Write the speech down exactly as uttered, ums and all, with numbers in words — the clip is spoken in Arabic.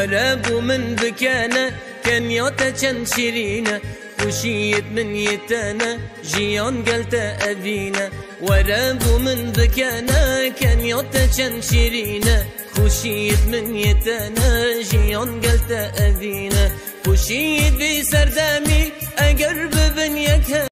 ورابو من بكانا كان يوتا كان شيرينا وشيت من يتانا جيان قلتا أبينا ورابو من بكانا كان يوتا كان شيرينا خوشيت من يتانا جيان قلتا أبينا خوشيت بسردامي أقرب بن يكا